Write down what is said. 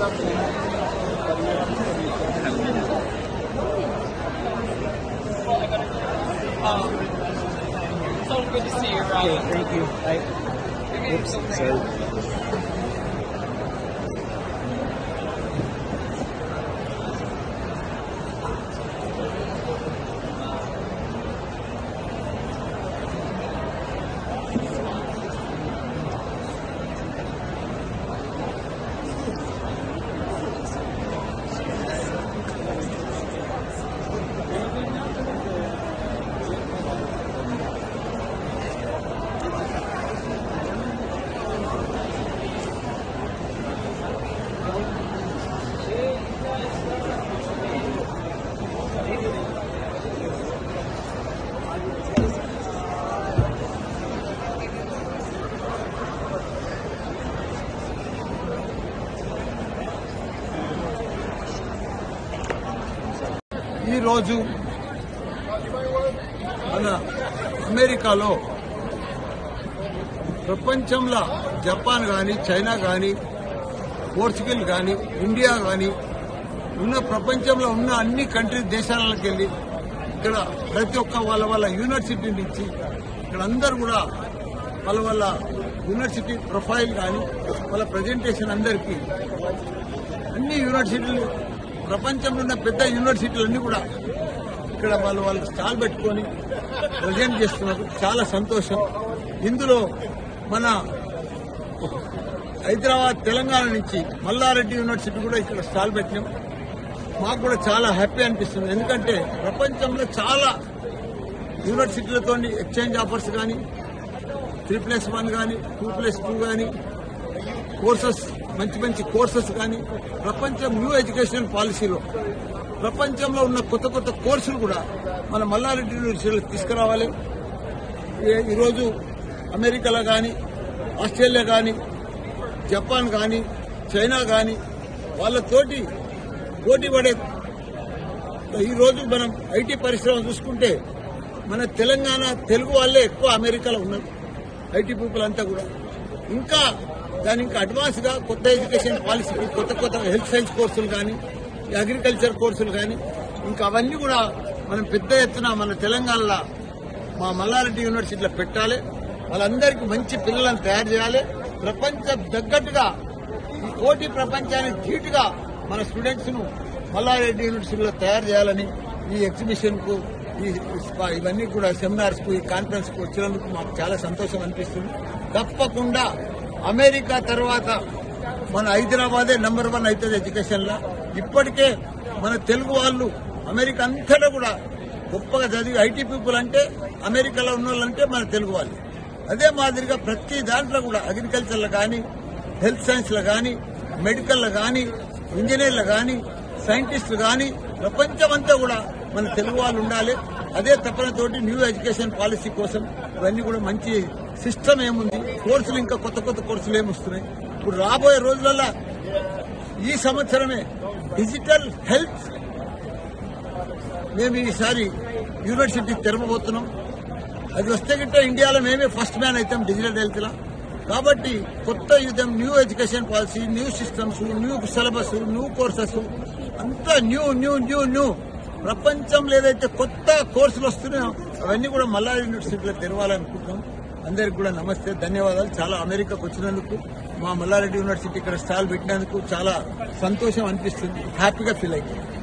It's all good to see you, Ryan. Okay, thank you. Oops, sorry. ఈ రోజు మన అమెరికాలో ప్రపంచంలో జపాన్ కానీ చైనా కానీ పోర్చుగల్ కానీ ఇండియా కానీ ఉన్న ప్రపంచంలో ఉన్న అన్ని కంట్రీ దేశాలకు వెళ్ళి ఇక్కడ ప్రతి ఒక్క వాళ్ళ యూనివర్సిటీ నుంచి ఇక్కడ అందరూ కూడా వాళ్ళ యూనివర్సిటీ ప్రొఫైల్ కానీ వాళ్ళ ప్రజెంటేషన్ అందరికీ అన్ని యూనివర్సిటీలు ప్రపంచంలో ఉన్న పెద్ద యూనివర్సిటీలన్నీ కూడా ఇక్కడ వాళ్ళు స్టాల్ పెట్టుకొని ప్రజెంట్ చేస్తున్నారు. చాలా సంతోషం. ఇందులో మన హైదరాబాద్ తెలంగాణ నుంచి మల్లారెడ్డి యూనివర్సిటీ కూడా ఇక్కడ స్టాల్ పెట్టినాం. మాకు కూడా చాలా హ్యాపీ అనిపిస్తుంది. ఎందుకంటే ప్రపంచంలో చాలా యూనివర్సిటీలతో ఎక్స్చేంజ్ ఆఫర్స్ కానీ 3+1 కానీ 2+2 కానీ కోర్సెస్ మంచి కోర్సెస్ కానీ ప్రపంచం న్యూ ఎడ్యుకేషన్ పాలసీలో ప్రపంచంలో ఉన్న కొత్త కోర్సులు కూడా మన మల్లారెడ్డి యూనివర్సిటీలో తీసుకురావాలి. ఈరోజు అమెరికాలో కానీ ఆస్ట్రేలియా కానీ జపాన్ కానీ చైనా కానీ వాళ్ళతోటి పోటీ పడే ఈరోజు మనం ఐటీ పరిశ్రమ చూసుకుంటే మన తెలంగాణ తెలుగు వాళ్ళే ఎక్కువ అమెరికాలో ఉన్నారు. ఐటీ పీపుల్ అంతా కూడా ఇంకా దానికి అడ్వాన్స్ గా కొత్త ఎడ్యుకేషన్ పాలసీ కొత్త హెల్త్ సైన్స్ కోర్సులు కానీ అగ్రికల్చర్ కోర్సులు కానీ ఇంకా అవన్నీ కూడా మనం పెద్ద ఎత్తున మన తెలంగాణలో మా మల్లారెడ్డి యూనివర్సిటీలో పెట్టాలి. వాళ్ళందరికీ మంచి పిల్లలను తయారు చేయాలి. ప్రపంచం తగ్గట్టుగా ఈ పోటీ ప్రపంచానికి ధీటుగా మన స్టూడెంట్స్ ను మల్లారెడ్డి యూనివర్సిటీలో తయారు చేయాలని ఈ ఎగ్జిబిషన్ కు ఇవన్నీ కూడా సెమినార్స్ కు ఈ కాన్ఫరెన్స్ కు వచ్చినందుకు మాకు చాలా సంతోషం అనిపిస్తుంది. తప్పకుండా అమెరికా తర్వాత మన హైదరాబాదే నెంబర్ 1 అవుతుంది ఎడ్యుకేషన్ లో. ఇప్పటికే మన తెలుగు వాళ్ళు అమెరికా అంతటా కూడా గొప్పగా చదివి ఐటీ పీపుల్ అంటే అమెరికాలో ఉన్న వాళ్ళంటే మన తెలుగు వాళ్ళు. అదే మాదిరిగా ప్రతి దాంట్లో కూడా అగ్రికల్చర్లో కానీ హెల్త్ సైన్స్లో కానీ మెడికల్లో కానీ ఇంజనీర్లు కానీ సైంటిస్టులు కానీ ప్రపంచమంతా కూడా మన తెలుగు వాళ్ళు ఉండాలి. అదే తపనతోటి న్యూ ఎడ్యుకేషన్ పాలసీ కోసం ఇవన్నీ కూడా మంచి సిస్టమ్ ఏముంది, కోర్సులు ఇంకా కొత్త కోర్సులు ఏమొస్తున్నాయి. ఇప్పుడు రాబోయే రోజులలో ఈ సంవత్సరమే డిజిటల్ హెల్త్ మేము ఈసారి యూనివర్సిటీ తెరవబోతున్నాం. అది వస్తే గిట్ట ఇండియాలో మేమే ఫస్ట్ మ్యాన్ అవుతాం డిజిటల్ హెల్త్ లా. కాబట్టి కొత్త యుద్ధం new education policy, new systems, new syllabus, new courses అంతా న్యూ ప్రపంచంలో ఏదైతే కొత్త కోర్సులు వస్తున్నాయో అవన్నీ కూడా మల్లారెడ్డి యూనివర్సిటీలో తెరవాలనుకుంటున్నాం. అందరికి కూడా నమస్తే, ధన్యవాదాలు. చాలా అమెరికాకు వచ్చినందుకు మా మల్లారెడ్డి యూనివర్సిటీ ఇక్కడ స్టాల్ పెట్టినందుకు చాలా సంతోషం అనిపిస్తుంది. హ్యాపీగా ఫీల్ అవుతుంది.